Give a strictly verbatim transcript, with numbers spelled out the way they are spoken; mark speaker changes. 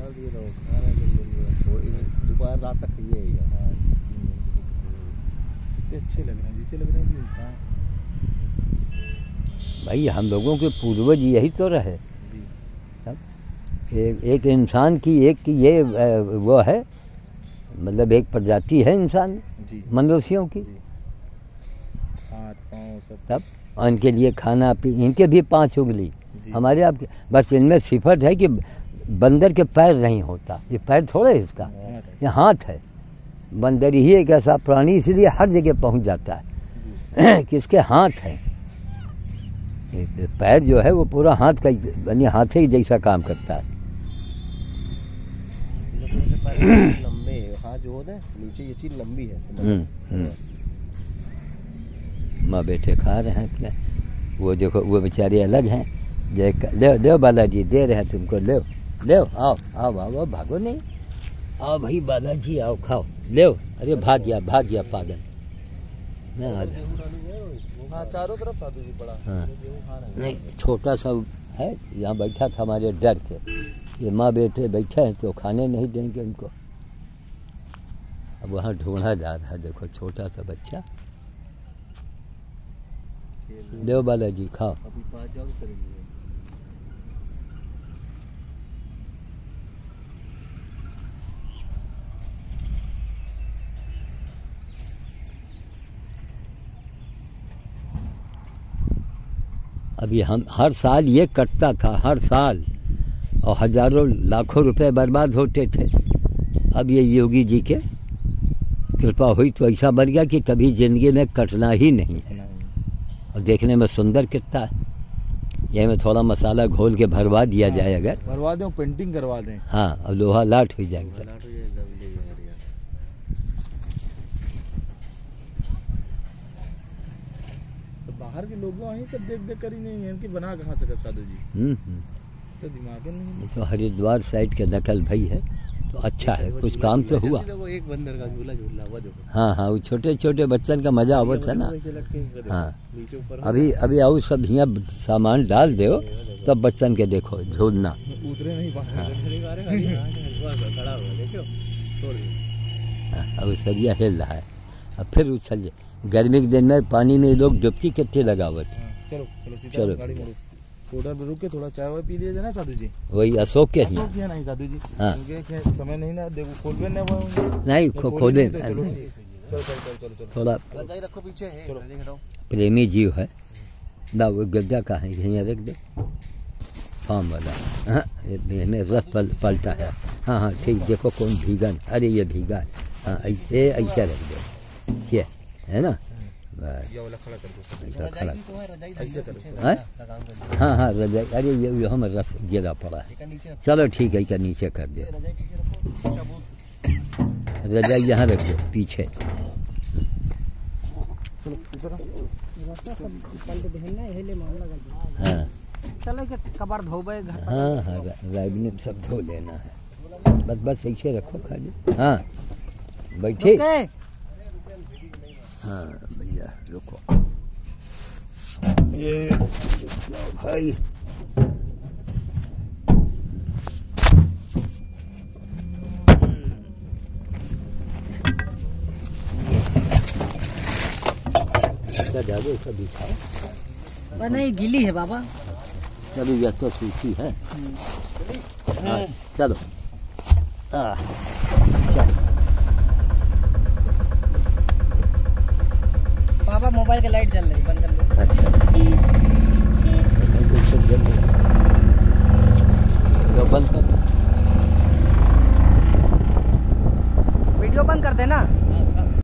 Speaker 1: दोपहर रात तक ये अच्छे लग रहे हैं, जिसे लग रहे हैं कि इंसान।
Speaker 2: भाई हम लोगों के पूर्वज यही तो रहे। एक, एक इंसान की एक की ये वो है, मतलब एक प्रजाति है इंसान मनुष्यों की।
Speaker 1: हाथ पाँव सब
Speaker 2: तब इनके लिए खाना पी, इनके भी पांच उंगली हमारे आपके, बस इनमें सिफत है कि बंदर के पैर नहीं होता, ये पैर थोड़े इसका, ये हाथ है। बंदर ही एक ऐसा प्राणी इसलिए हर जगह पहुंच जाता है कि इसके हाथ है। पैर जो है वो पूरा हाथ का यानी हाथ ही जैसा काम करता है।
Speaker 1: लंबे हाथ जो होते हैं नीचे, ये चीज लंबी है।
Speaker 2: माँ बेटे खा रहे हैं क्या? वो देखो वो बेचारे अलग हैं। ले ले बालाजी दे रहे हैं तुमको, ले ले आओ आओ आओ भागो नहीं, आओ भाई बालाजी आओ खाओ ले। अरे भाग गया भाग गया पागल। मैं आ गया।
Speaker 1: हाँ चारों तरफ साधु जी पड़ा।
Speaker 2: हाँ नहीं छोटा सा है, यहाँ बैठा था हमारे डर के, ये माँ बेटे बैठे हैं तो खाने नहीं देंगे उनको। अब वहाँ ढूंढा जा रहा है, देखो छोटा सा बच्चा। देव बालाजी खाओ।
Speaker 1: अभी पाँच जाओ करेंगे।
Speaker 2: अभी हम हर साल ये कटता था, हर साल, और हजारों लाखों रुपए बर्बाद होते थे। अब ये योगी जी के कृपा हुई तो ऐसा बन गया कि कभी जिंदगी में कटना ही नहीं है। और देखने में सुंदर कितना है। ये में थोड़ा मसाला घोल के भरवा दिया जाए, अगर
Speaker 1: भरवा दें, पेंटिंग करवा दें।
Speaker 2: हाँ अब लोहा लाट हो जाएगा।
Speaker 1: बाहर के लोगों ही सब देख देख कर ही नहीं है, इनकी बना कहाँ से कर साधु जी।
Speaker 2: हम्म
Speaker 1: तो दिमाग नहीं।
Speaker 2: तो हरिद्वार साइड के नकल भाई है तो अच्छा है, कुछ काम तो हुआ।
Speaker 1: वो एक बंदर का झूला झूला हुआ देखो।
Speaker 2: हाँ हाँ वो छोटे छोटे बच्चन का मजा आवत था ना। हाँ अभी अभी आओ सब यहाँ सामान डाल दो तब बच्चन के देखो झूलना।
Speaker 1: उतरे नहीं पा
Speaker 2: रहे। अब सरिया हिल रहा है, अब फिर उछल जाए। गर्मी के दिन में पानी में लोग डुबकी कितने लगावत।
Speaker 1: चलो चलो सीधा चलो गाड़ी मोड़ो। होटल पे रुक के थोड़ा चाय वाय पी लिए ना साधु जी।
Speaker 2: वही अशोक के ही।
Speaker 1: अशोक के नहीं साधु जी।
Speaker 2: हाँ
Speaker 1: समय नहीं ना, देखो खोल पे नहीं
Speaker 2: नहीं खोले। थोड़ा
Speaker 1: रखो पीछे,
Speaker 2: प्रेमी जीव है ना, वो गद्दा का है, यहीं रख दे फार्म वाला। हाँ में रस पल, पलटा है। हाँ हाँ ठीक, देखो कौन भीगा। अरे ये भीगा है। हाँ ऐसे ऐसा रख दो, ये है ना। हाँ हाँ रजाई, अरे ये हम रस गिरा पड़ा है। चलो ठीक है, क्या नीचे कर दे। रजाई यहाँ रख दो पीछे। हाँ
Speaker 3: चलो कबर धोबे।
Speaker 2: हाँ हाँ राइबनिक सब धो लेना है, बस बस ऐसे रखो खाली। हाँ बैठे। हाँ भैया रुको ये भाई। जादू कभी खाओ
Speaker 3: नहीं, गीली है बाबा।
Speaker 2: चलो यह तो सूखी है। हाँ, चलो आ, चलो
Speaker 3: बाबा मोबाइल की लाइट जल रही, बंद कर लो।
Speaker 2: अच्छा तो बंद कर,
Speaker 3: वीडियो बंद कर देना।